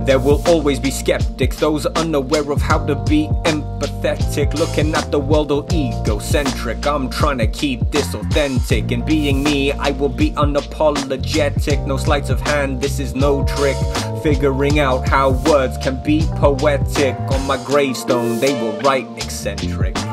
There will always be skeptics, those unaware of how to be empathetic, looking at the world all egocentric. I'm trying to keep this authentic, and being me, I will be unapologetic. No sleight of hand, this is no trick. Figuring out how words can be poetic. On my gravestone, they will write eccentric.